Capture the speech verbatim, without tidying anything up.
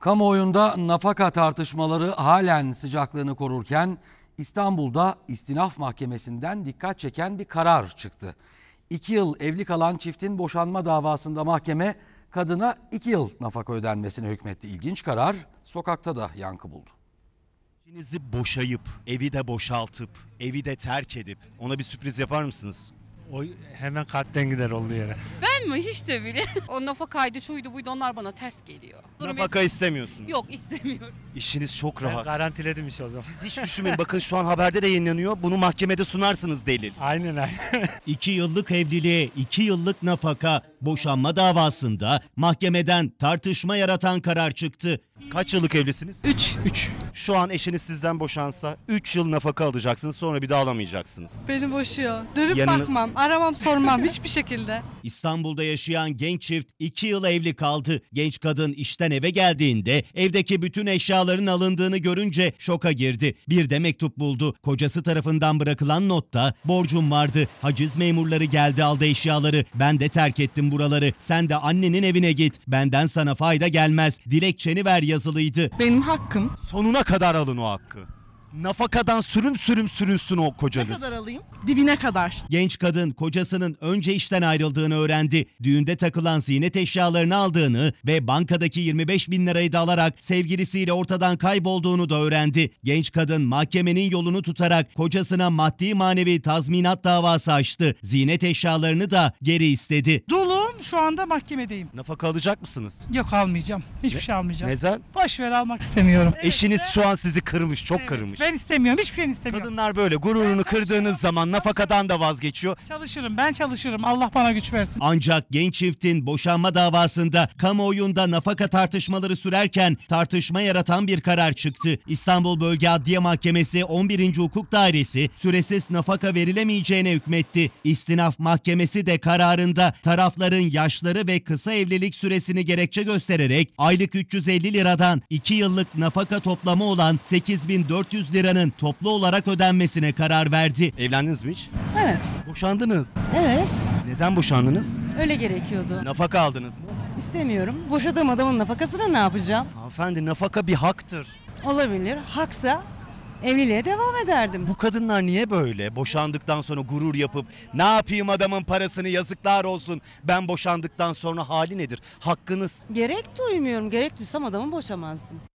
Kamuoyunda nafaka tartışmaları halen sıcaklığını korurken İstanbul'da İstinaf Mahkemesi'nden dikkat çeken bir karar çıktı. İki yıl evli kalan çiftin boşanma davasında mahkeme kadına iki yıl nafaka ödenmesine hükmetti. İlginç karar sokakta da yankı buldu. Eşinizi boşayıp, evi de boşaltıp, evi de terk edip ona bir sürpriz yapar mısınız? O hemen kalpten gider olduğu yere. Ben mi? Hiç de bile. O nafakaydı, şuydu buydu, onlar bana ters geliyor. Nafaka istemiyorsunuz. Yok, istemiyorum. İşiniz çok Ben rahat. garantiledim iş o zaman. Siz hiç düşünmeyin. Bakın şu an haberde de yayınlanıyor. Bunu mahkemede sunarsınız delil. Aynen aynen. İki yıllık evliliğe iki yıllık nafaka, boşanma davasında mahkemeden tartışma yaratan karar çıktı. Kaç yıllık evlisiniz? Üç. Üç. Şu an eşiniz sizden boşansa üç yıl nafaka alacaksınız, sonra bir daha alamayacaksınız. Beni boşuyor. Dönüp Yanına- bakmam, aramam, sormam hiçbir şekilde. İstanbul'da yaşayan genç çift iki yıl evli kaldı. Genç kadın işten eve geldiğinde evdeki bütün eşyaların alındığını görünce şoka girdi. Bir de mektup buldu. Kocası tarafından bırakılan notta borcum vardı. Haciz memurları geldi aldı eşyaları. Ben de terk ettim buraları. Sen de annenin evine git. Benden sana fayda gelmez. Dilekçeni ver yazılıydı. Benim hakkım. Sonuna kadar alın o hakkı. Nafakadan sürüm sürüm sürünsün o Ne kocanız. kadar alayım? Dibine kadar. Genç kadın kocasının önce işten ayrıldığını öğrendi. Düğünde takılan ziynet eşyalarını aldığını ve bankadaki yirmi beş bin lirayı da alarak sevgilisiyle ortadan kaybolduğunu da öğrendi. Genç kadın mahkemenin yolunu tutarak kocasına maddi manevi tazminat davası açtı. Ziynet eşyalarını da geri istedi. Dulum, şu anda mahkemedeyim. Nafaka alacak mısınız? Yok, almayacağım. Hiçbir şey almayacağım. Neden? Boş ver, almak istemiyorum. Eşiniz şu an sizi kırmış, çok Evet, kırmış. Ben istemiyorum. Hiçbir şey istemiyorum. Kadınlar böyle gururunu kırdığınız zaman nafakadan da vazgeçiyor. Çalışırım. Ben çalışırım. Allah bana güç versin. Ancak genç çiftin boşanma davasında kamuoyunda nafaka tartışmaları sürerken tartışma yaratan bir karar çıktı. İstanbul Bölge Adliye Mahkemesi on birinci Hukuk Dairesi süresiz nafaka verilemeyeceğine hükmetti. İstinaf Mahkemesi de kararında tarafların yaşları ve kısa evlilik süresini gerekçe göstererek aylık üç yüz elli liradan iki yıllık nafaka toplamı olan sekiz bin dört yüz liranın toplu olarak ödenmesine karar verdi. Evlendiniz mi hiç? Evet, Boşandınız. evet. Neden boşandınız? Öyle gerekiyordu. Nafaka aldınız mı? İstemiyorum. Boşadığım adamın nafakasına ne yapacağım? Hanımefendi, nafaka bir haktır. Olabilir. Haksa evliliğe devam ederdim. Bu kadınlar niye böyle? Boşandıktan sonra gurur yapıp ne yapayım adamın parasını, yazıklar olsun. Ben boşandıktan sonra hali nedir? Hakkınız. Gerek duymuyorum. Gerek duysam adamı boşamazdım.